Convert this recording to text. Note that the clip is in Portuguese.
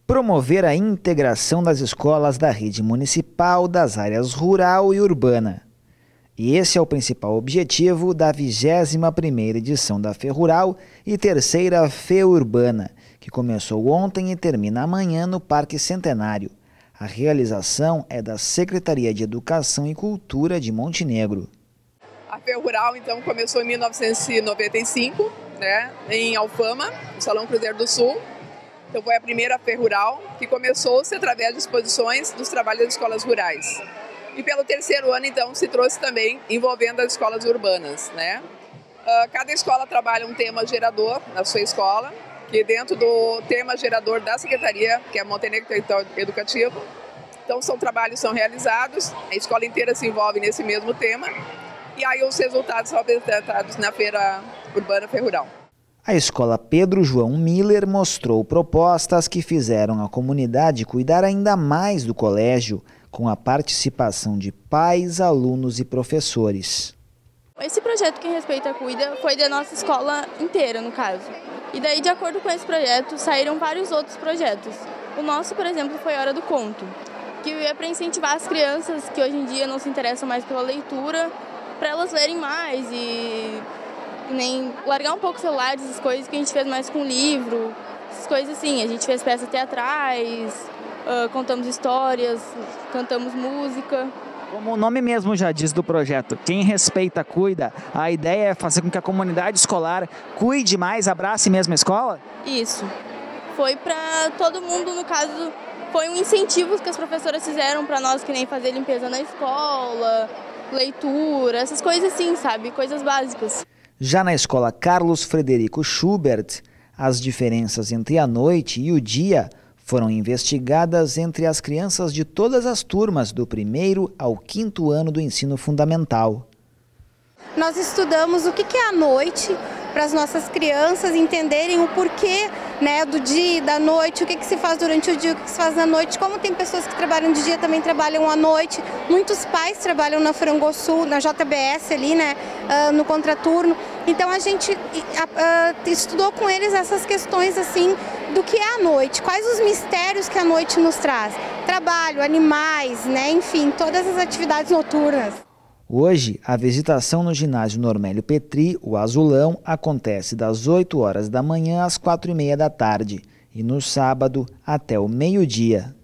Promover a integração das escolas da rede municipal das áreas rural e urbana. E esse é o principal objetivo da 21ª edição da FERrural e terceira FEUrbana, que começou ontem e termina amanhã no Parque Centenário. A realização é da Secretaria de Educação e Cultura de Montenegro. A FERrural, então, começou em 1995, em Alfama, no Salão Cruzeiro do Sul. Então, foi a primeira FERrural que começou-se através de exposições dos trabalhos das escolas rurais. E pelo terceiro ano, então, se trouxe também envolvendo as escolas urbanas, Cada escola trabalha um tema gerador na sua escola, que dentro do tema gerador da Secretaria, que é Montenegro Território Educativo, então são trabalhos que são realizados, a escola inteira se envolve nesse mesmo tema, e aí os resultados são apresentados na Feira Urbana FERrural. A escola Pedro João Miller mostrou propostas que fizeram a comunidade cuidar ainda mais do colégio, com a participação de pais, alunos e professores. Esse projeto Quem Respeita Cuida foi da nossa escola inteira, no caso. E daí, de acordo com esse projeto, saíram vários outros projetos. O nosso, por exemplo, foi Hora do Conto, que é para incentivar as crianças que hoje em dia não se interessam mais pela leitura, para elas lerem mais e nem largar um pouco o celular, essas coisas que a gente fez mais com livro, essas coisas assim. A gente fez peças teatrais, contamos histórias, cantamos música. Como o nome mesmo já diz do projeto, Quem Respeita Cuida, a ideia é fazer com que a comunidade escolar cuide mais, abrace mesmo a escola? Isso. Foi para todo mundo, no caso, foi um incentivo que as professoras fizeram para nós, que nem fazer limpeza na escola, leitura, essas coisas assim, sabe? Coisas básicas. Já na escola Carlos Frederico Schubert, as diferenças entre a noite e o dia foram investigadas entre as crianças de todas as turmas, do 1º ao 5º ano do ensino fundamental. Nós estudamos o que é a noite, para as nossas crianças entenderem o porquê do dia e da noite, o que se faz durante o dia, o que se faz na noite. Como tem pessoas que trabalham de dia, também trabalham à noite. Muitos pais trabalham na Frangosul, na JBS ali, no contraturno. Então a gente estudou com eles essas questões assim do que é a noite, quais os mistérios que a noite nos traz. Trabalho, animais, enfim, todas as atividades noturnas. Hoje, a visitação no ginásio Normélio Petri, o Azulão, acontece das 8 horas da manhã às 4h30 da tarde e no sábado até o meio-dia.